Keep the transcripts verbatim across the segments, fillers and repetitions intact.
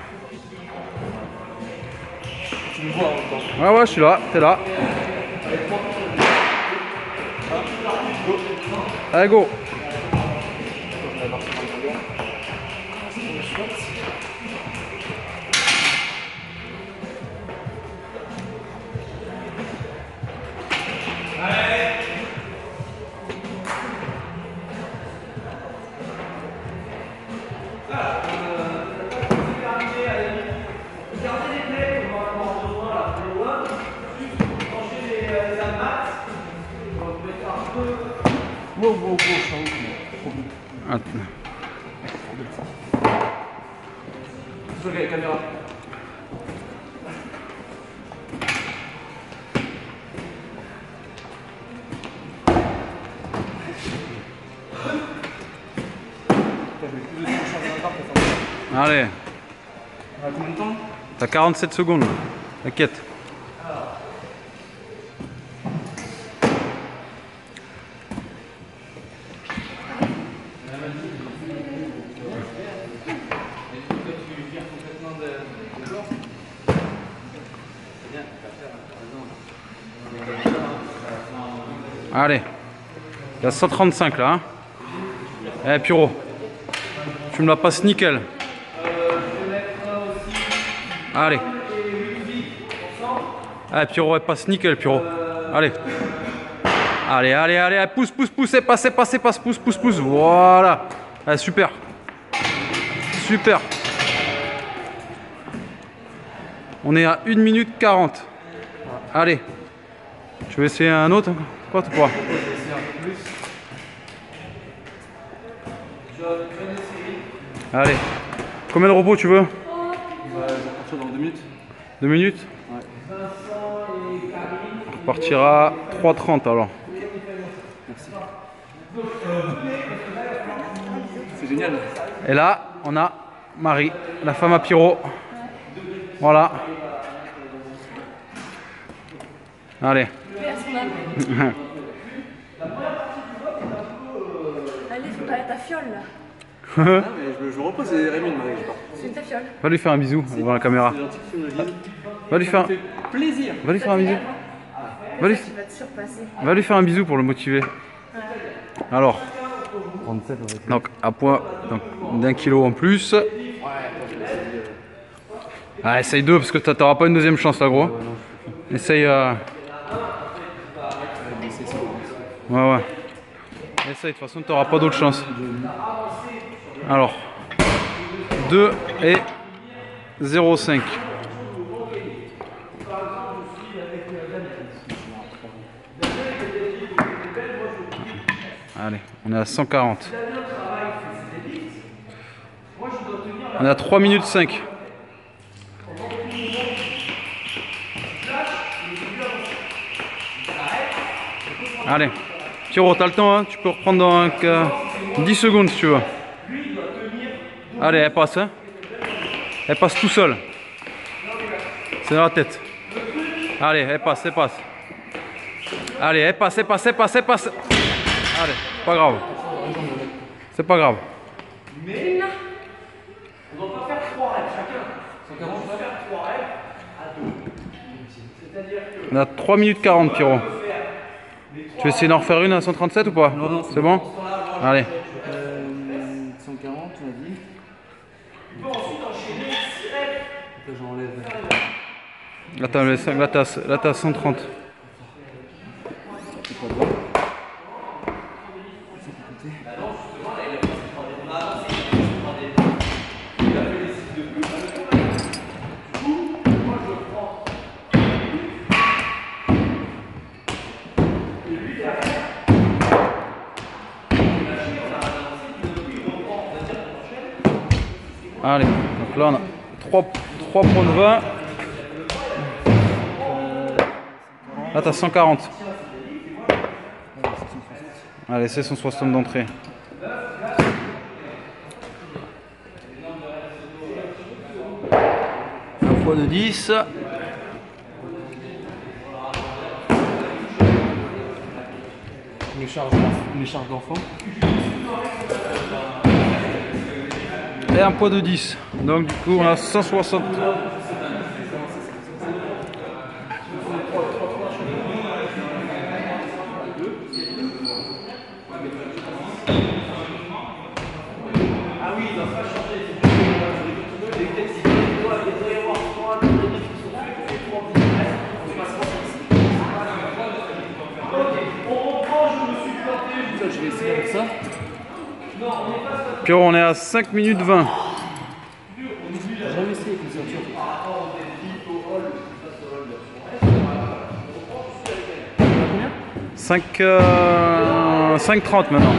Tu me vois en même temps. Ouais, ouais, je suis là, t'es là. Allez, go. Wow, wow, wow, je suis en haut. Attends. Je regarde la caméra. Allez. On a combien de temps? T'as quarante-sept secondes. T'inquiète. Allez. Il y a cent trente-cinq là. Hein. Eh Puro. Tu me la passes nickel. Allez. Allez, Puro, elle passe nickel, Puro. Allez. Allez, allez, allez, pousse, pousse, pousse, et passe, passe, passe, pousse, pousse, pousse. Voilà. Allez, super. Super. On est à une minute quarante. Allez. Tu veux essayer un autre? Quoi, tu pourras? Allez. Combien de repos tu veux? Bah, je vais partir dans deux minutes. Deux minutes? Ouais. On repartira trois trente alors. Merci. C'est génial. Et là, on a Marie, la femme à Piro. Voilà. Allez. Allez, faut pas ta fiole là. Ah, mais je, je me repose et Rémi, Marie, je pars. C'est ta fiole. Va lui faire un bisou devant la caméra. C'est gentil que tu me le dises. Va lui faire, Ça me fait plaisir. va lui faire un bisou. Va lui, Tu vas te surpasser. va lui faire un bisou pour le motiver. Alors, trente-sept, on va être. donc à poids d'un kilo en plus. Ah, essaye deux parce que t'auras pas une deuxième chance là, gros. Essaye. Euh... Ouais, ouais. Essaye, de toute façon, t'auras pas d'autre chance. Alors, deux et zéro virgule cinq. Allez, on est à cent quarante. On est à trois minutes cinq. Allez, Piro, t'as le temps, hein, tu peux reprendre dans euh, dix secondes si tu veux. Allez, elle passe. Hein. Elle passe tout seule. C'est dans la tête. Allez, elle passe, elle passe. Allez, elle passe, elle passe, elle passe, elle passe. Allez, c'est pas grave. C'est pas grave. Mais on doit pas faire trois rêves chacun. On doit faire trois rêves à deux. C'est-à-dire que... On a trois minutes quarante, Piro. Tu veux essayer d'en refaire une à cent trente-sept ou pas? Non, non, c'est bon. Allez. Euh, cent quarante, on a dit. On peut ensuite enchaîner six rêves. Là, j'enlève. Là, t'as le cinq, là, t'as, là, t'as cent trente. C'est pas grave. Allez, donc là on a trois virgule vingt. Là t'as cent quarante. Allez, c'est cent soixante d'entrée. Un fois de dix. Mes charges, mes charges d'enfant. et un poids de dix. Donc du coup on a cent soixante. Je vais essayer avec ça. Pierrot, on est à cinq minutes vingt. J'ai jamais essayé avec une ceinture. cinq, euh, cinq trente maintenant.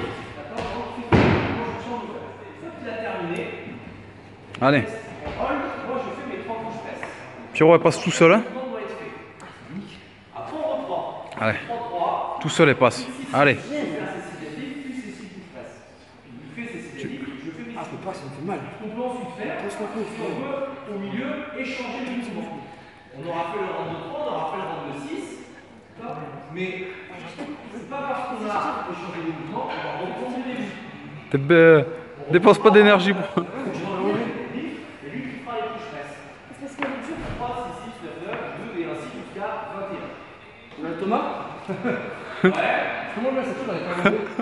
Allez. Pierrot, elle passe tout seul. Hein. Allez. Tout seul, elle passe. Allez. Ah, je peux pas, ça me fait mal. Au milieu, échanger les mouvements. On aura fait le round de trois, on aura fait le round de six. Mais c'est pas parce qu'on a échangé les mouvements qu'on va reprendre les mouvements. Euh, dépense pas d'énergie pour. Et lui qui fera les touches presse. C'est parce qu'elle est dure. trois, six, six, neuf, neuf, deux et ainsi jusqu'à vingt et un. On a Thomas. Ouais. Comment là, cette chose n'avait pas enlevé.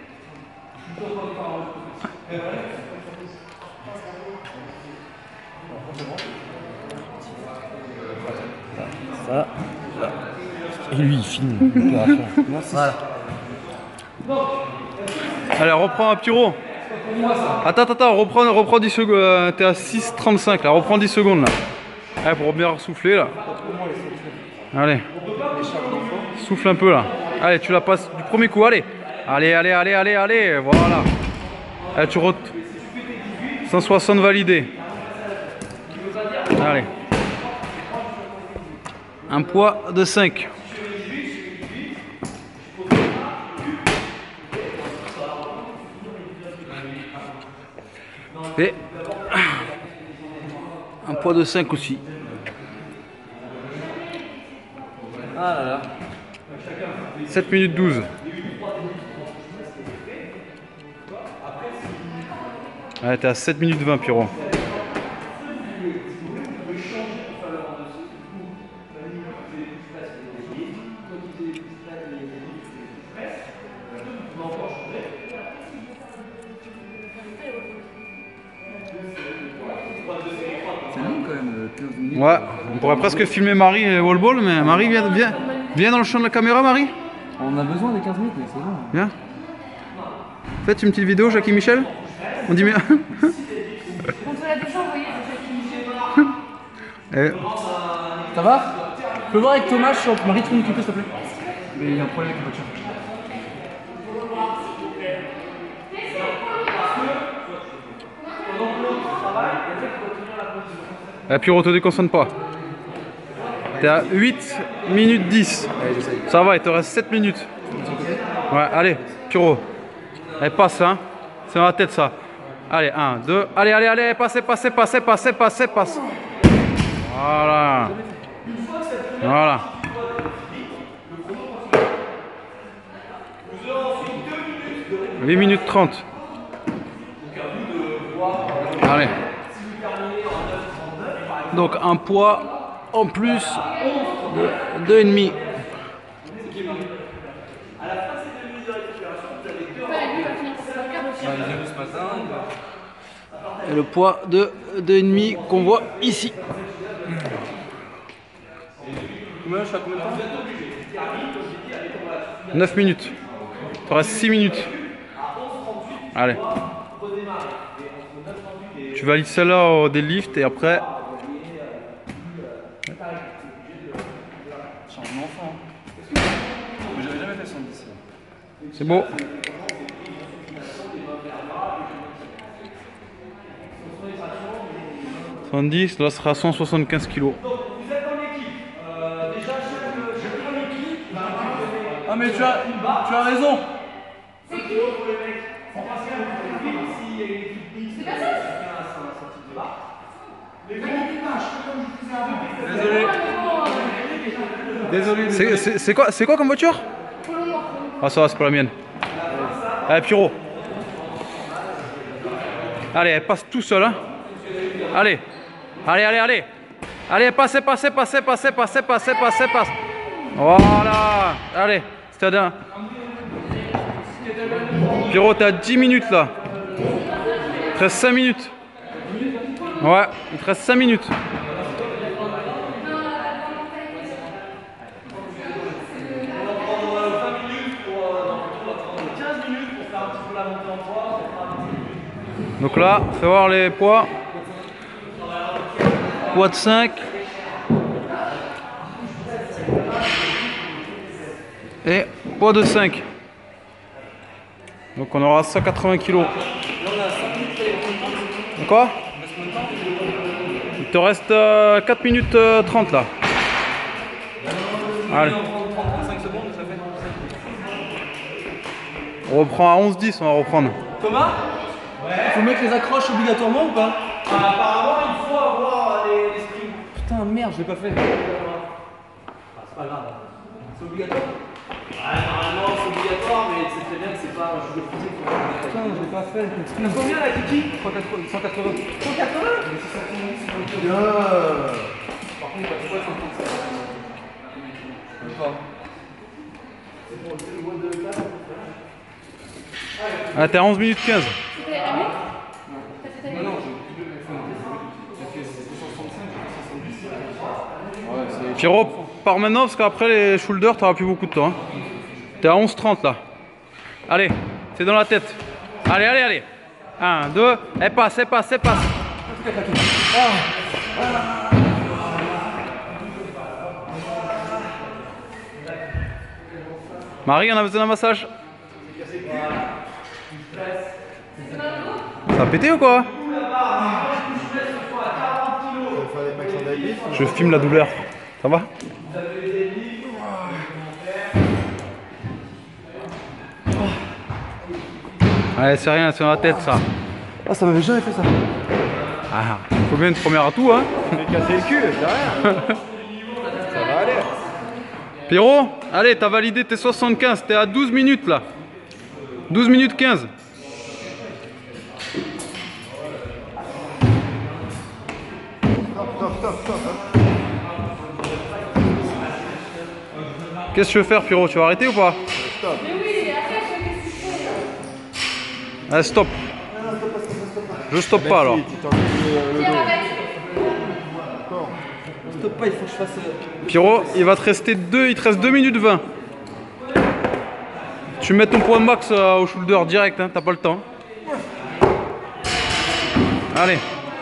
Ça, là. Et lui, il filme. Voilà. Allez, reprends un Pierrot. Attends, attends, attends, reprends, reprends dix secondes. Euh, T'es à six trente-cinq là, reprends dix secondes là. Allez, pour bien souffler là. Allez. Souffle un peu là. Allez, tu la passes du premier coup, allez. Allez, allez, allez, allez, allez, voilà. Allez, tu re... cent soixante validé. Allez. Un poids de cinq. Et un poids de cinq aussi. Ah là là. sept minutes douze. Ouais, t'es à sept minutes vingt, Pierrot. C'est long quand même, quinze minutes. Ouais, on pourrait presque filmer Marie et Wallball, mais Marie, viens, viens, viens dans le champ de la caméra, Marie. On a besoin des quinze minutes, mais c'est long. Viens. Faites une petite vidéo, Jackie Michel. On dit bien. Quand on l'a déjà envoyé, c'est ça qui. Et... Ça va? Je peux voir avec Thomas, je suis en Marie, tu peux m'occuper s'il te plaît? Mais il y a un problème avec la voiture. Eh, Pierrot, te déconcentre pas. T'es à huit minutes dix. Ça va, il te reste sept minutes. Ouais, allez, Pierrot. Allez, passe, hein. C'est dans la tête, ça. Allez, un, deux. Allez, allez, allez, passez, passez, passez, passez, passez, passez. Voilà. Voilà. huit minutes trente. Allez. Donc un poids en plus de deux virgule cinq. Et le poids de deux virgule cinq qu'on voit ici. Combien je suis à combien de temps? neuf minutes. Il te reste six minutes. Allez. Tu valides celle-là au deadlift et après. Je suis un enfant. Mais j'avais jamais fait soixante-dix. C'est beau. soixante-dix, là ce sera cent soixante-quinze kilos. Ah mais tu as, tu as raison. Désolé. Désolé. C'est quoi, c'est quoi comme voiture? Ah ça va, c'est pas la mienne. Allez, Pierrot. Allez, elle passe tout seul. Hein. Allez. Allez, allez, allez. Allez, passez, passez, passez, passez, passez, passez, passez, passez. Voilà. Allez, c'est à Pierrot, t'es à dix minutes là. Il te reste cinq minutes. Ouais, il te reste cinq minutes. Donc là, fais voir les poids. Poids de cinq. Et poids de cinq. Donc on aura cent quatre-vingts kilos. Quoi? Il te reste euh, quatre minutes euh, trente là. Allez. On reprend à onze dix, on va reprendre. Thomas, il faut mettre les accroches obligatoirement ou pas? Ah, apparemment, il faut avoir les, les springs. Putain, merde, je l'ai pas fait. Ah, c'est pas grave. C'est obligatoire? Ah, normalement, c'est obligatoire, mais c'est très bien que c'est pas un jeu de physique. Putain, je l'ai pas fait. T'as combien là, Kiki? cent quatre-vingts. cent quatre-vingts? Bien. Par contre, il va trouver cent trente-cinq. C'est bon, c'est le mot de classe. Ah, t'es à onze minutes quinze. C'était à lui? T'as fait ta nuit? Pierrot, pars maintenant parce qu'après les shoulders, t'auras plus beaucoup de temps. Hein. T'es à onze trente là. Allez, c'est dans la tête. Allez, allez, allez. un, deux, elle passe, elle passe, elle passe. Marie, on a besoin d'un massage. Ça a pété ou quoi? Je filme la douleur. Ça va? Allez, c'est rien, c'est dans la tête ça. Ah, ça m'avait jamais fait ça. Ah, faut bien une première à tout, hein. J'ai cassé le cul, c'est rien. Ça va aller. Pierrot, allez, t'as validé tes soixante-quinze, t'es à douze minutes là. douze minutes quinze. Stop, stop, stop. Qu'est-ce que tu veux faire, Pierrot? Tu vas arrêter ou pas? Stop. Mais oui, après, qu'est-ce que tu fais? Allez, stop. Je stoppe pas alors. Si, tu t'enlèves le, le Pierre, dos. arrête. D'accord. Stop pas, il faut que je fasse. euh, Pierrot, il va te rester deux, il te reste deux minutes vingt. Tu mets ton point max euh, au shoulder direct, hein, t'as pas le temps. Allez.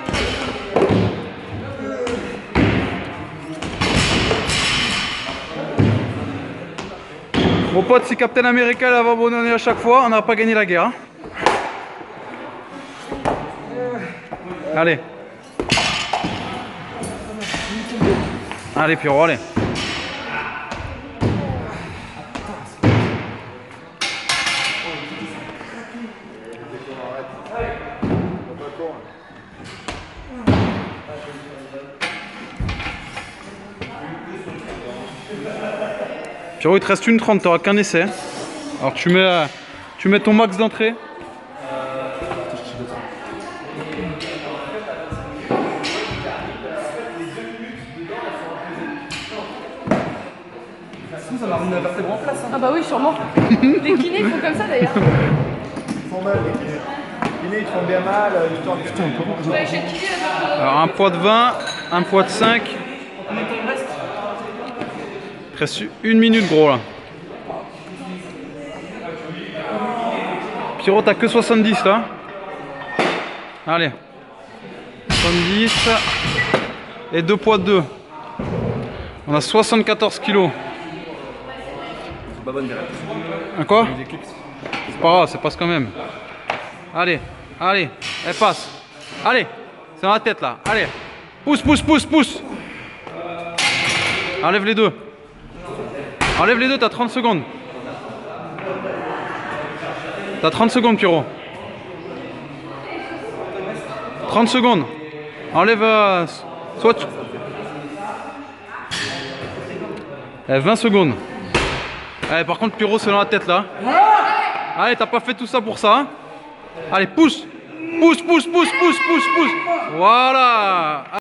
Mon pote, si Captain America avait abandonné à chaque fois, on n'a pas gagné la guerre. Hein. Allez. Allez, Pierrot, allez. Pierrot, il te reste une trente, t'auras qu'un essai. Alors tu mets, euh, tu mets ton max d'entrée. Ça m'a remis la vertèbre en place. Hein. Ah bah oui, sûrement. Les kinés font comme ça d'ailleurs. Ils font mal, les kinés. Les kinés, ils te font bien mal, euh, histoire de... Putain, Je vais aller chez le kiné là-bas. Alors un poids de vingt, un poids de cinq. Combien de temps il me reste? Il te reste une minute, gros là. Pierrot, t'as que soixante-dix là. Allez. soixante-dix. Et deux poids de deux. On a soixante-quatorze kilos. C'est pas bonne derrière. Un quoi? C'est pas grave, ça passe quand même. Allez, allez, elle passe. Allez, c'est dans la tête là. Allez, pousse, pousse, pousse, pousse. Enlève les deux. Enlève les deux, t'as trente secondes. T'as trente secondes, Pierrot. trente secondes. Enlève. Euh, soit tu... Eh, vingt secondes. Allez, par contre, Pierrot, c'est dans la tête là. Allez, t'as pas fait tout ça pour ça. Hein. Allez, pousse. Pousse, pousse, pousse, pousse, pousse, pousse. Voilà.